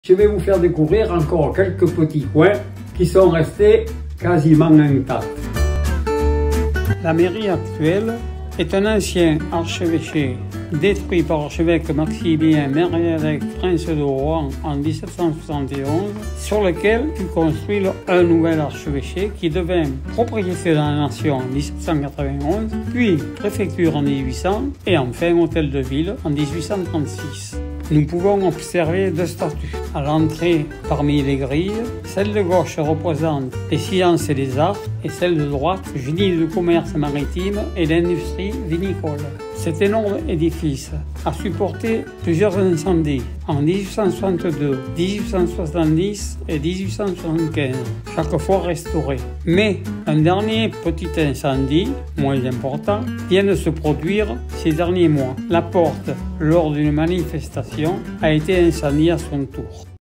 Je vais vous faire découvrir encore quelques petits coins qui sont restés quasiment intacts. La mairie actuelle est un ancien archevêché détruit par l'archevêque Maximilien Merlin Prince de Rohan en 1771, sur lequel fut construit un nouvel archevêché qui devint propriété de la nation en 1791, puis préfecture en 1800 et enfin hôtel de ville en 1836. Nous pouvons observer deux statues. À l'entrée, parmi les grilles, celle de gauche représente les sciences et les arts et celle de droite, génie du commerce maritime et l'industrie vinicole. Cet énorme édifice a supporté plusieurs incendies en 1862, 1870 et 1875, chaque fois restauré. Mais un dernier petit incendie, moins important, vient de se produire ces derniers mois. La porte, lors d'une manifestation, a été incendiée à son tour.